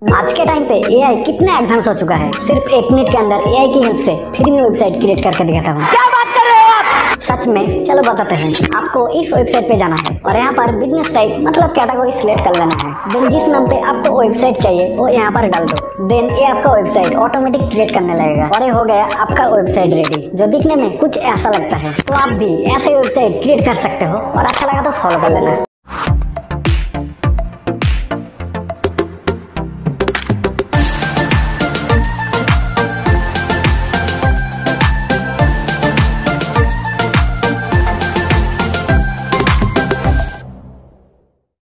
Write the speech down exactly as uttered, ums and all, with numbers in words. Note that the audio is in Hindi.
आज के टाइम पे एआई कितना एडवांस हो चुका है। सिर्फ एक मिनट के अंदर एआई की हेल्प से फ्री में वेबसाइट क्रिएट करके दिखाता हूँ। क्या बात कर रहे हो आप? सच में? चलो बताते हैं। आपको इस वेबसाइट पे जाना है और यहाँ पर बिजनेस टाइप मतलब कैटेगरी सिलेक्ट कर लेना है। देन जिस नाम पे आपको वेबसाइट चाहिए वो यहाँ पर डाल दो। देन ये आपका वेबसाइट ऑटोमेटिक क्रिएट करने लगेगा और ये हो गया आपका वेबसाइट रेडी, जो दिखने में कुछ ऐसा लगता है। तो आप भी ऐसे वेबसाइट क्रिएट कर सकते हो और अच्छा लगा तो फॉलो कर लेना।